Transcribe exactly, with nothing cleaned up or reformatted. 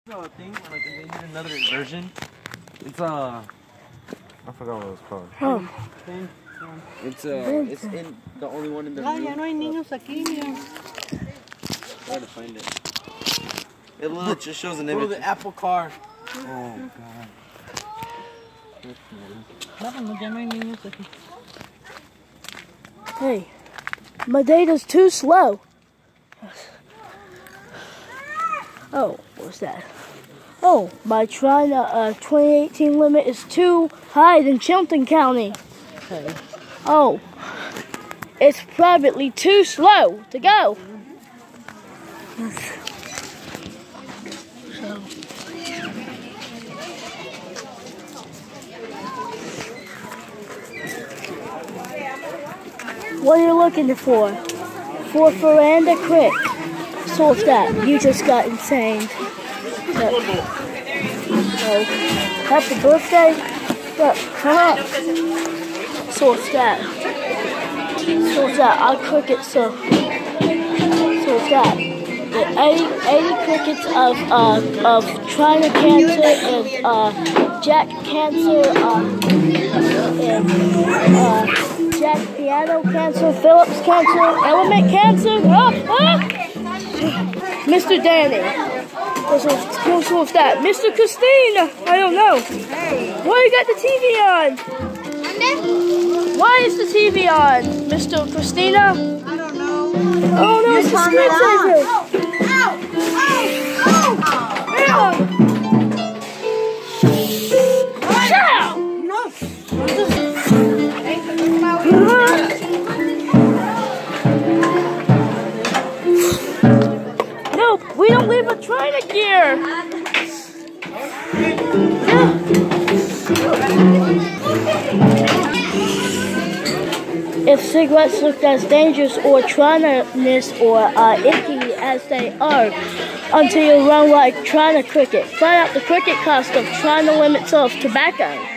A thing, like they did another version. It's uh, I forgot what it was called. Oh. It's uh, it's in the only one in the room. Ya no hay niños aquí, mira. Where to find it? It literally just shows an image. Oh, the Apple car. Oh god. Vámonos, ya no hay niños aquí. Hey, my data's too slow. Oh, what's that? Oh, my China uh, twenty eighteen limit is too high in Chilton County. Okay. Oh, it's probably too slow to go. So. What are you looking for? For Veranda Creek. So what's that? You just got insane. So, so, happy birthday? Look, come on. So what's that? So what's that? I'll cook it so. So what's that? The eighty, eighty crickets of uh of China cancer and uh Jack cancer uh and uh Jack piano cancer, Phillips cancer, element cancer. Oh, oh. Mister Danny. What's, what's, what's that? Mister Christina. I don't know. Why you got the T V on? Why is the T V on, Mister Christina? I don't know. Oh no, it's the screensaver. Ow! Ow! Ow! Shut up! No. Nope, we don't leave a China gear. Yeah. If cigarettes looked as dangerous or China-ness or uh, icky as they are, until you run like China cricket, find out the cricket cost of China limits of tobacco.